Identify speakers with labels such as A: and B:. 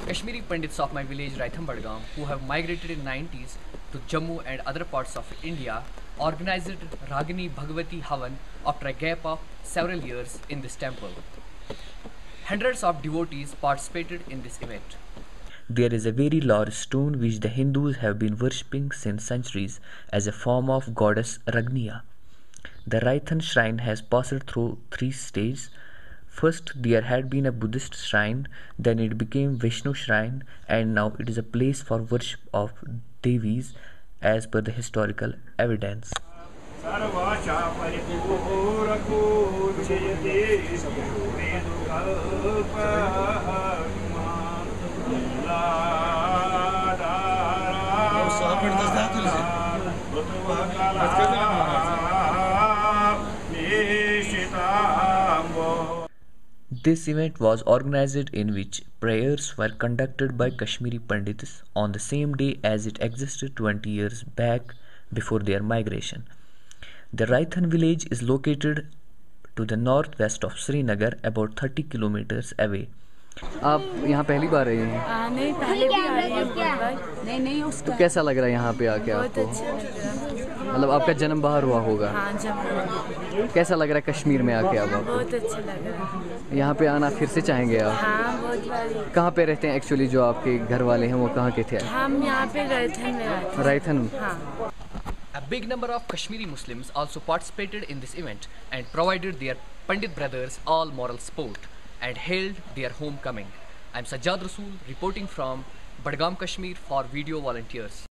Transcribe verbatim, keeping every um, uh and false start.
A: Kashmiri Pandits of my village Raitham Badgam, who have migrated in nineties to Jammu and other parts of India, organized Ragini Bhagavati Havan after a gap of several years in this temple. Hundreds of devotees participated in this event.
B: There is a very large stone which the Hindus have been worshipping since centuries as a form of goddess Ragniya. The Raithan shrine has passed through three stages. First, there had been a Buddhist shrine, then it became Vishnu shrine, and now it is a place for worship of Devis as per the historical evidence. This event was organized in which prayers were conducted by Kashmiri Pandits on the same day as it existed twenty years back before their migration. The Raithan village is located to the northwest of Srinagar, about thirty kilometers away.
A: आप यहाँ पहली बार आए हैं?
C: आ, नहीं पहले भी आए हैं बहुत बार। नहीं नहीं उसका
A: तो कैसा लग रहा है यहाँ पे आके आपको?
C: बहुत अच्छा लग रहा है।
A: मतलब आपका जन्म बाहर हुआ होगा?
C: हाँ जम्मू।
A: कैसा लग रहा है कश्मीर में आके अब आपको?
C: बहुत अच्छा लग रहा है।
A: यहाँ पे आना फिर से चाहेंगे आप?
C: हाँ बहुत बार।
A: कहाँ पे रहते हैं एक्चुअली जो आपके घर वाले हैं वो कहाँ के थे?
C: हम यहाँ पे रायथन में रहते हैं।
A: रायथन?
C: हाँ।
A: A big number of Kashmiri Muslims also participated in this event and provided their Pandit brothers all moral support and hailed their homecoming. I am Sajjad Rasool reporting from Badgam, Kashmir for Video Volunteers.